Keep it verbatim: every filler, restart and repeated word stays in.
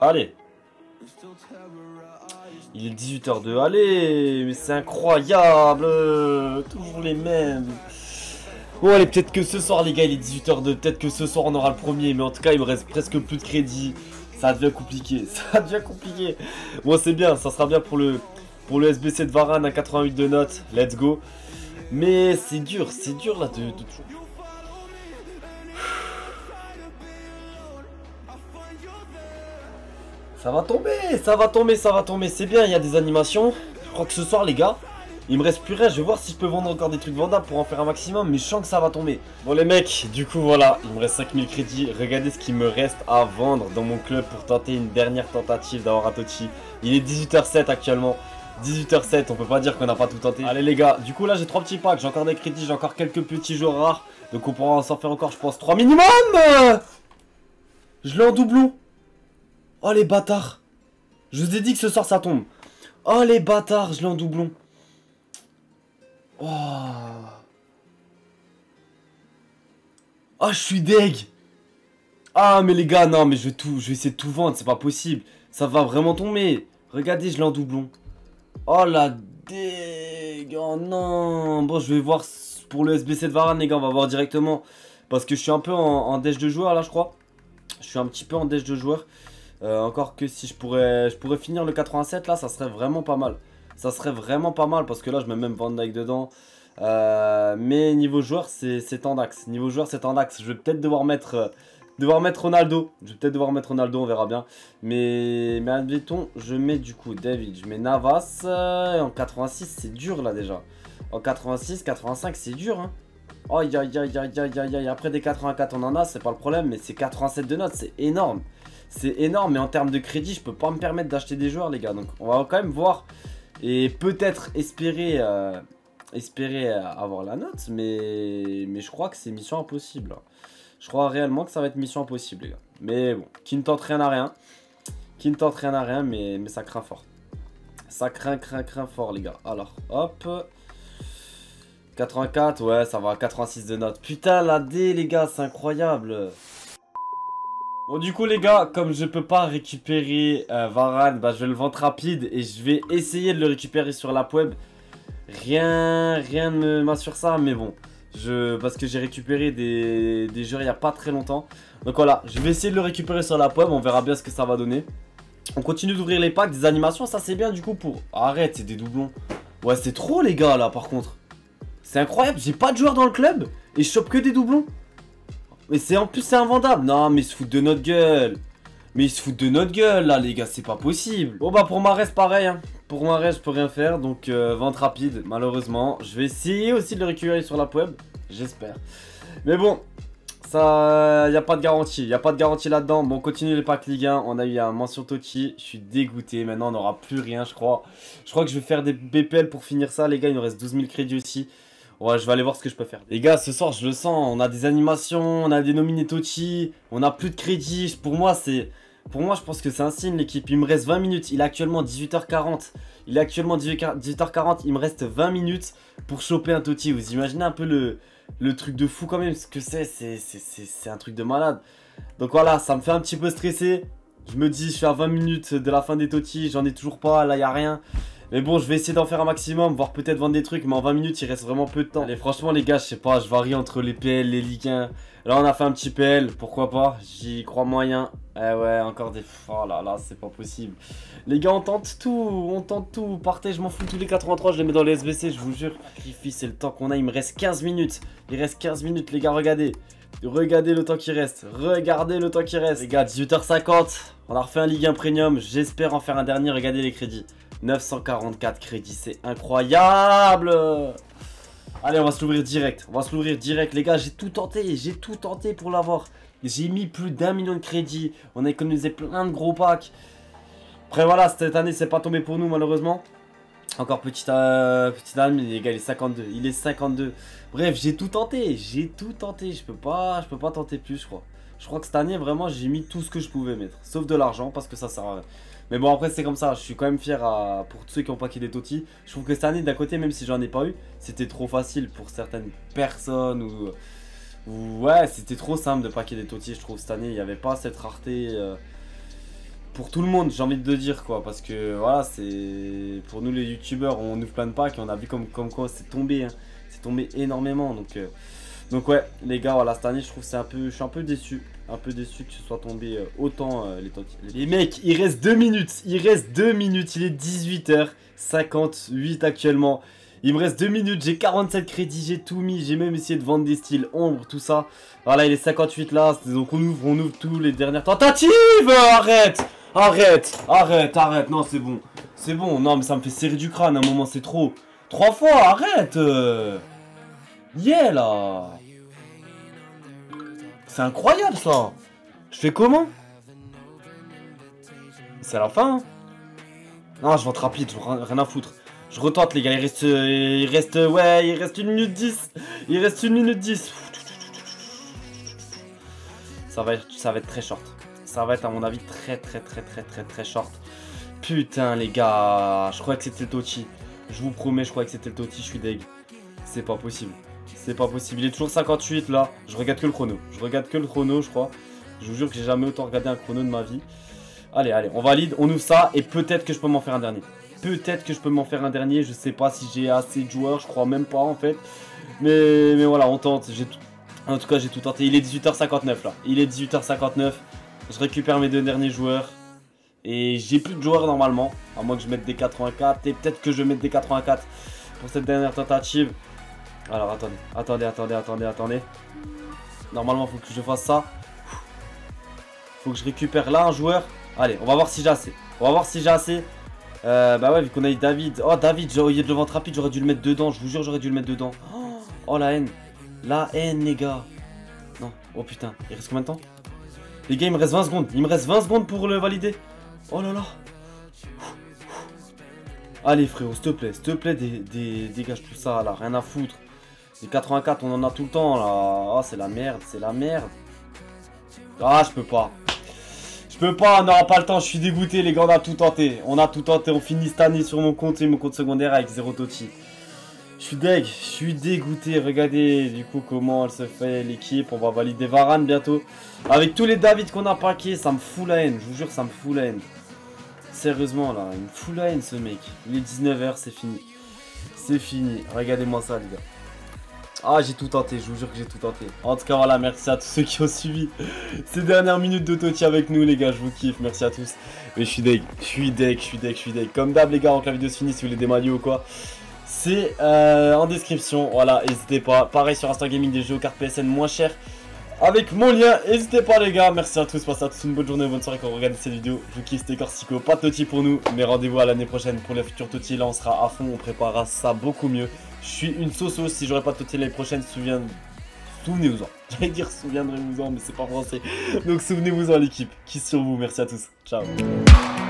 Allez. Il est dix-huit heures deux. Allez, mais c'est incroyable. Toujours les mêmes. Bon, allez, peut-être que ce soir, les gars, il est dix-huit heures deux. Peut-être que ce soir, on aura le premier. Mais en tout cas, il me reste presque plus de crédit. Ça devient compliqué. Ça devient compliqué. Bon, c'est bien. Ça sera bien pour le, pour le S B C de Varane à quatre-vingt-huit de notes. Let's go. Mais c'est dur. C'est dur, là, de, de... Ça va tomber, ça va tomber, ça va tomber. C'est bien, il y a des animations. Je crois que ce soir, les gars, il me reste plus rien. Je vais voir si je peux vendre encore des trucs vendables pour en faire un maximum. Mais je sens que ça va tomber. Bon, les mecs, du coup, voilà. Il me reste cinq mille crédits. Regardez ce qu'il me reste à vendre dans mon club pour tenter une dernière tentative d'avoir un Totti. Il est dix-huit heures sept actuellement. dix-huit heures sept, on peut pas dire qu'on n'a pas tout tenté. Allez, les gars, du coup, là, j'ai trois petits packs. J'ai encore des crédits, j'ai encore quelques petits joueurs rares. Donc, on pourra s'en faire encore, je pense, trois minimum. Je l'ai en doublon. Oh, les bâtards. Je vous ai dit que ce soir ça tombe. Oh les bâtards, je l'ai en doublon. Oh. Oh, je suis deg. Ah mais les gars, non mais je vais tout, je vais essayer de tout vendre, c'est pas possible. Ça va vraiment tomber. Regardez, je l'ai en doublon. Oh la deg. Oh non. Bon, je vais voir pour le S B C de Varane, les gars, on va voir directement. Parce que je suis un peu en, en dèche de joueur là, je crois. Je suis un petit peu en dèche de joueur. Euh, encore que si je pourrais, je pourrais finir le quatre-vingt-sept là, ça serait vraiment pas mal. Ça serait vraiment pas mal parce que là je mets même Van Dijk dedans. Euh, mais niveau joueur c'est en axe. Niveau joueur c'est en axe. Je vais peut-être devoir mettre, euh, devoir mettre Ronaldo. Je vais peut-être devoir mettre Ronaldo, on verra bien. Mais, mais admettons, je mets du coup David, je mets Navas. Euh, en quatre-vingt-six c'est dur là déjà. En quatre-vingt-six, quatre-vingt-cinq c'est dur hein. Aïe aïe aïe aïe aïe aïe aïe. Après des quatre-vingt-quatre on en a, c'est pas le problème. Mais c'est quatre-vingt-sept de notes, c'est énorme. C'est énorme, mais en termes de crédit, je peux pas me permettre d'acheter des joueurs, les gars. Donc, on va quand même voir et peut-être espérer, euh, espérer avoir la note. Mais, mais je crois que c'est mission impossible. Je crois réellement que ça va être mission impossible, les gars. Mais bon, qui ne tente rien à rien. Qui ne tente rien à rien, mais, mais ça craint fort. Ça craint, craint, craint fort, les gars. Alors, hop. quatre-vingt-quatre, ouais, ça va. quatre-vingt-six de notes. Putain, la D, les gars, c'est incroyable. Bon du coup les gars, comme je peux pas récupérer euh, Varane, bah, je vais le vendre rapide et je vais essayer de le récupérer sur l'app web. Rien, rien ne m'assure ça, mais bon, je, parce que j'ai récupéré des, des joueurs il n'y a pas très longtemps. Donc voilà, je vais essayer de le récupérer sur l'app web, on verra bien ce que ça va donner. On continue d'ouvrir les packs, des animations, ça c'est bien du coup pour... Arrête, c'est des doublons. Ouais c'est trop les gars là par contre. C'est incroyable, j'ai pas de joueurs dans le club et je chope que des doublons. Mais c'est en plus c'est invendable. Non mais ils se foutent de notre gueule. Mais ils se foutent de notre gueule là les gars, c'est pas possible. Bon bah pour Mahrez pareil hein. Pour Mahrez je peux rien faire. Donc euh, vente rapide malheureusement. Je vais essayer aussi de le récupérer sur la web. J'espère. Mais bon, ça y a pas de garantie. Y a pas de garantie là-dedans. Bon, on continue les packs Ligue un. On a eu un mention Totti. Je suis dégoûté. Maintenant on n'aura plus rien je crois. Je crois que je vais faire des B P L pour finir ça les gars. Il nous reste douze mille crédits aussi. Ouais, je vais aller voir ce que je peux faire. Les gars, ce soir, je le sens. On a des animations, on a des nominés Totti, on a plus de crédit. Pour moi, c'est... Pour moi, je pense que c'est un signe, l'équipe. Il me reste vingt minutes. Il est actuellement dix-huit heures quarante. Il est actuellement dix-huit heures quarante. Il me reste vingt minutes pour choper un Totti. Vous imaginez un peu le, le truc de fou quand même. Ce que c'est, c'est un truc de malade. Donc voilà, ça me fait un petit peu stresser. Je me dis, je suis à vingt minutes de la fin des Totti. J'en ai toujours pas. Là, il n'y a rien. Mais bon, je vais essayer d'en faire un maximum, voire peut-être vendre des trucs, mais en vingt minutes, il reste vraiment peu de temps. Allez, franchement, les gars, je sais pas, je varie entre les P L, les Ligue un. Là, on a fait un petit P L, pourquoi pas, j'y crois moyen. Eh ouais, encore des... Oh là là, c'est pas possible. Les gars, on tente tout, on tente tout. Partez, je m'en fous, tous les quatre-vingt-trois, je les mets dans les S B C, je vous jure. Sacrifice, c'est le temps qu'on a, il me reste quinze minutes. Il reste quinze minutes, les gars, regardez. Regardez le temps qui reste, regardez le temps qui reste. Les gars, dix-huit heures cinquante, on a refait un Ligue un Premium, j'espère en faire un dernier, regardez les crédits. neuf cent quarante-quatre crédits, c'est incroyable. Allez, on va se l'ouvrir direct. On va se l'ouvrir direct, les gars. J'ai tout tenté, j'ai tout tenté pour l'avoir. J'ai mis plus d'un million de crédits. On a économisé plein de gros packs. Après, voilà, cette année, c'est pas tombé pour nous, malheureusement. Encore petite, euh, petite année, les gars, il est cinquante-deux. Il est cinquante-deux. Bref, j'ai tout tenté. J'ai tout tenté. Je peux pas, je peux pas tenter plus, je crois. Je crois que cette année, vraiment, j'ai mis tout ce que je pouvais mettre. Sauf de l'argent, parce que ça sert à rien. Mais bon, après, c'est comme ça. Je suis quand même fier à... pour tous ceux qui ont paqué des Totti. Je trouve que cette année, d'un côté, même si j'en ai pas eu, c'était trop facile pour certaines personnes. Ou, ou... Ouais, c'était trop simple de paquer des Totti, je trouve. Cette année, il n'y avait pas cette rareté. Euh... pour tout le monde, j'ai envie de dire quoi, parce que voilà, c'est pour nous les youtubeurs, on ouvre plein de packs et on a vu comme, comme quoi c'est tombé, hein. C'est tombé énormément, donc euh, donc ouais, les gars, voilà, cette année je trouve c'est un peu, je suis un peu déçu, un peu déçu que ce soit tombé euh, autant euh, les tantis. Les mecs, il reste deux minutes, il reste deux minutes, il est dix-huit heures cinquante-huit actuellement. Il me reste deux minutes, j'ai quarante-sept crédits, j'ai tout mis, j'ai même essayé de vendre des styles ombre, tout ça. Voilà, il est cinquante-huit là, donc on ouvre, on ouvre tous les dernières tentatives. Arrête, arrête, arrête, arrête, non c'est bon. C'est bon, non mais ça me fait serrer du crâne à un moment, c'est trop. Trois fois, arrête. Yeah là. C'est incroyable ça. Je fais comment? C'est à la fin hein. Non, je vente rapide, rien à foutre. Je retente les gars, il reste, il reste, ouais, il reste une minute dix. Il reste une minute dix. Ça va, être, ça va être très short. Ça va être à mon avis très très très très très très short. Putain les gars, je croyais que c'était le Toti. Je vous promets, je croyais que c'était le Toti, je suis deg. C'est pas possible. C'est pas possible, il est toujours cinquante-huit là. Je regarde que le chrono. Je regarde que le chrono je crois. Je vous jure que j'ai jamais autant regardé un chrono de ma vie. Allez, allez, on valide, on ouvre ça et peut-être que je peux m'en faire un dernier. Peut-être que je peux m'en faire un dernier, je sais pas si j'ai assez de joueurs, je crois même pas en fait. Mais, mais voilà, on tente, j'ai tout... En tout cas j'ai tout tenté, il est dix-huit heures cinquante-neuf là. Il est dix-huit heures cinquante-neuf, je récupère mes deux derniers joueurs. Et j'ai plus de joueurs normalement, à moins que je mette des quatre-vingt-quatre. Et peut-être que je mette des quatre-vingt-quatre pour cette dernière tentative. Alors attendez, attendez, attendez, attendez, attendez. Normalement faut que je fasse ça. Faut que je récupère là un joueur. Allez, on va voir si j'ai assez. On va voir si j'ai assez. Euh, bah ouais, vu qu'on a eu David. Oh, David, j'ai oublié de le vendre rapide, j'aurais dû le mettre dedans. Je vous jure, j'aurais dû le mettre dedans. Oh, oh, la haine. La haine, les gars. Non, oh putain, il reste combien de temps? Les gars, il me reste vingt secondes. Il me reste vingt secondes pour le valider. Oh là là. Allez, frérot, s'il te plaît, s'il te plaît, dé dé dégage tout ça là, rien à foutre. Les quatre-vingt-quatre, on en a tout le temps là. Oh, c'est la merde, c'est la merde. Ah, je peux pas. Je peux pas, on n'aura pas le temps, je suis dégoûté les gars, on a tout tenté. On a tout tenté, on finit cette année sur mon compte et mon compte secondaire avec zéro Toti. Je suis deg, je suis dégoûté, regardez du coup comment elle se fait l'équipe. On va valider Varane bientôt. Avec tous les David qu'on a paqués, ça me fout la haine, je vous jure ça me fout la haine. Sérieusement là, il me fout la haine ce mec. Il est dix-neuf heures, c'est fini. C'est fini, regardez-moi ça les gars. Ah, j'ai tout tenté, je vous jure que j'ai tout tenté. En tout cas, voilà, merci à tous ceux qui ont suivi ces dernières minutes de Toti avec nous, les gars. Je vous kiffe, merci à tous. Mais je suis deg, je suis deg, je suis deg, je suis deg. Comme d'hab, les gars, avant que la vidéo se finisse, si vous voulez des maillots ou quoi, c'est euh, en description. Voilà, n'hésitez pas. Pareil sur Instant Gaming, des jeux aux cartes P S N moins chères. Avec mon lien, n'hésitez pas, les gars. Merci à tous, passez à tous une bonne journée, bonne soirée quand vous regardez cette vidéo. Je vous kiffe, c'était Corsico. Pas de Toti pour nous, mais rendez-vous à l'année prochaine pour les futurs Toti. Là, on sera à fond, on préparera ça beaucoup mieux. Je suis une sauce si j'aurais pas de Toti l'année prochaine, souviens... souvenez-vous-en. J'allais dire souviendrez-vous-en, mais c'est pas français. Donc souvenez-vous-en l'équipe. Kiss sur vous, merci à tous. Ciao.